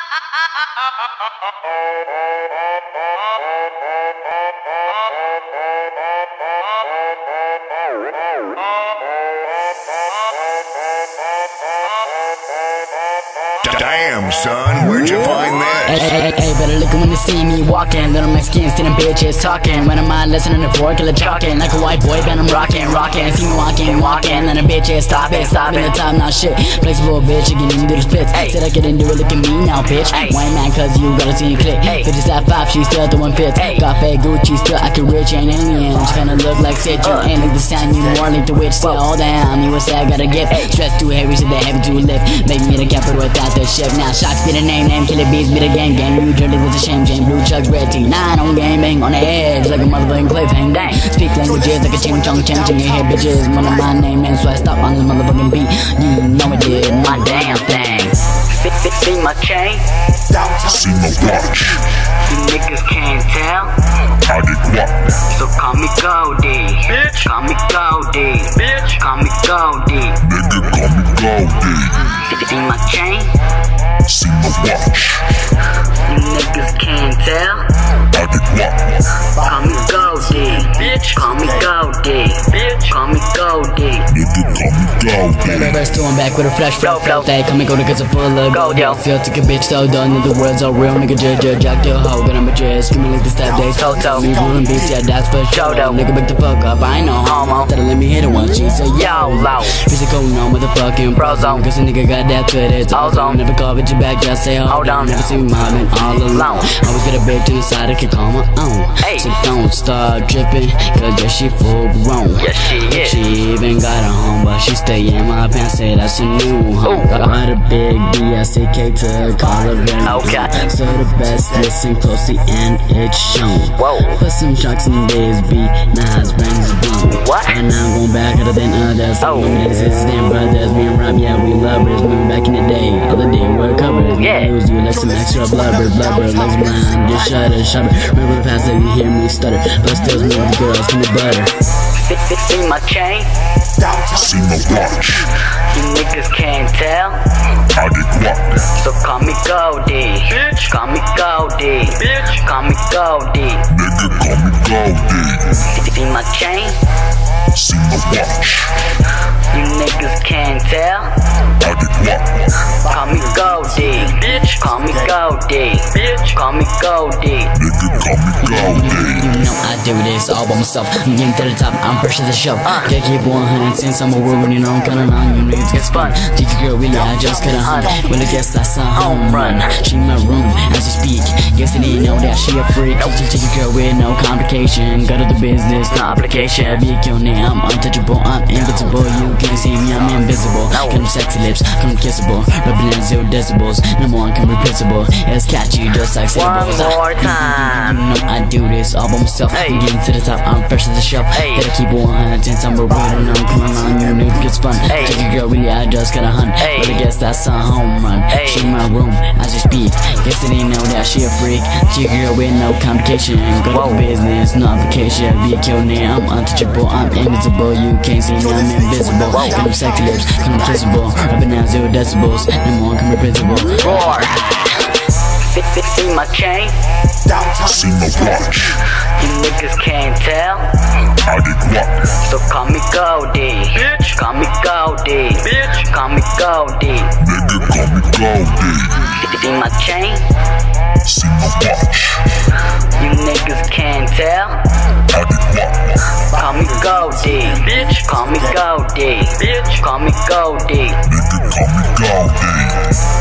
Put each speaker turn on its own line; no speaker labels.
Damn, son, where'd you find this?
Hey, better look when they see me walking. Little Mexicans, sitting bitches talking. When I'm out listening to 4 killer talking. Like a white boy, band I'm rocking. See me walking, and the bitches stopping the time, now shit. Flexible bitch, you can even do the splits. Said I couldn't do it, look at me now, bitch. White man, cause you gotta see you click. 50s at 5, she still throwing fits. Got fake Gucci, still acting rich, ain't aliens. Kinda look like Sid, you ain't like the sound, you more like the witch. Still all down, you would say I got a gift. Stress too heavy, so they heavy to lift. Make me the captain without the shift. Now shots be the name, killer beats be the gang. You dirty with a shame, Jane Blue Chucks, red T9 on game, bang on the edge like a motherfucking cliff hang. Dang, speak languages like a ching chong ching ching. You hear bitches, one of my name, man, so I stop on this motherfucking beat. You know I did my damn thing. See my chain,
See my watch,
you niggas can't tell.
I did what?
So call me Goldie, bitch. Call me Goldie, bitch. Call me Goldie.
Nigga, call me Goldie.
See my chain,
See my watch,
you niggas can't tell.
I did what?
Call me Goldie, bitch. Call me Goldie, bitch. Call me Goldie.
Nigga, call me Goldie.
Verse 2, I'm back with a fresh flow. They call me Goldie cause I'm full of gold, yo. Feel like a bitch, so done. The world's all real, nigga. Jack your hoe, but I'm a jazz. Screaming like the step days. Toto. Me rolling beats, yeah, that's for sure. Nigga, back the fuck up. I ain't no homo. That'll let me hit it once. She said, yo, low. Physical, no motherfucking pro zone. Cause a nigga got that to it. Ozone. Never call bitch back, just say hold on. Never see me mobbing all alone. Always get a bitch to the side, I can call my own. So don't start dripping, cause yeah, she full grown. Yes, she is. She even got a home, but she stay in my pants, say that's a new home. Got a big B-S-A-K to call her very okay. So the best, listen closely and it's shown. Whoa. Put some sharks in this beat, now his brains are blown. What? And I'm going back other than others. Oh. This is them brothers, me and Rob, yeah, we lovers. Moving back in the day, other day we're covered. Yeah. Lose you like some extra blubber, legs blind, just shudder. Remember the past that you hear me stutter, but still move the girls, give me butter. See my chain,
See my watch,
you niggas can't tell.
I did what?
So call me Goldie, bitch. Call me Goldie, bitch. Call me Goldie.
Nigga, call me Goldie.
See my chain,
See my watch,
you niggas can't tell.
I did what?
Call me Goldie, bitch. Call me Goldie, bitch. Call me Goldie.
Nigga, call me Goldie.
You know I do this all by myself. I'm getting to the top, I'm fresh as a show. Can't keep 100 since I'm a world when you know I'm counting on you. Niggas gets fun. Take your girl, really, I just cut a hunt. Well, I guess that's a home run. She in my room as you speak. Guess they didn't know that she a freak. Take your girl with no complication. Go to the business, no application. Be your name, I'm untouchable, I'm invincible. You can't see me, I'm invisible. Come sexy lips, come kissable. Rubbing at 0 decibels. Number 1, come replaceable. It's catchy, just like syllables.
One more time.
You know I do this all by myself. I'm getting to the top, I'm fresh as a shelf. Gotta keep 100 since I'm a real. I'm coming on, you niggas gets fun. Take your girl, really, I just got a hunt. But I guess that's a home run. She in my room as you speak. Guess they didn't know that she a freak. Take your girl with no complication. Go to the business, no application. Be a kill name, I'm untouchable, I'm invisible. You can't see me, I'm invisible. Got them sexy lips, come kissable. Rubbing at 0 decibels. Number 1, come replaceable. Roar. See my chain,
See my watch,
you niggas can't tell.
I did what?
So call me Goldie, bitch. Call me Goldie, bitch. Call me Goldie.
Nigga, call me Goldie.
See my chain,
See my watch,
you niggas can't tell.
I did what?
Call me Goldie, bitch. Call me Goldie, bitch. Call me Goldie.
Nigga, call me Goldie.